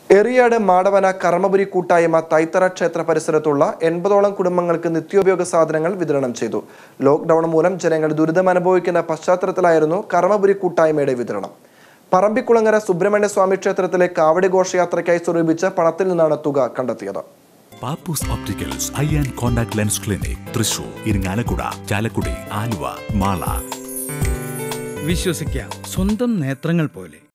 എറിയാട് മാടവന കർമ്മപുരി കൂട്ടായ്മ തൈത്തറ ക്ഷേത്ര പരിസരത്തുള്ള 80ഓളം കുടുംബങ്ങൾക്ക് നിത്യോപയോഗ സാധനങ്ങൾ വിതരണം ചെയ്തു. ലോക്ക്ഡൌൺ മൂലം ജനങ്ങൾ ദുരിതമനുഭവിക്കുന്ന പശ്ചാത്തലത്തിലായിരുന്നു കർമ്മപുരി കൂട്ടായ്മയുടെ വിതരണം. പറമ്പിക്കുളങ്ങര സുബ്രഹ്മണ്യ സ്വാമി ക്ഷേത്രത്തിലെ കാവടി ഘോഷയാത്രയ്ക്കായി സ്വരൂപിച്ച പണത്തിൽ നിന്നാണ് തുക കണ്ടെത്തിയത്. Pappoos opticals eye and contact lens clinic, Thrissur, Irinjalakuda, Chalakudy, Aluva, Mala. വിശ്വസിക്കാം സ്വന്തം നേത്രങ്ങൾ പോലെ.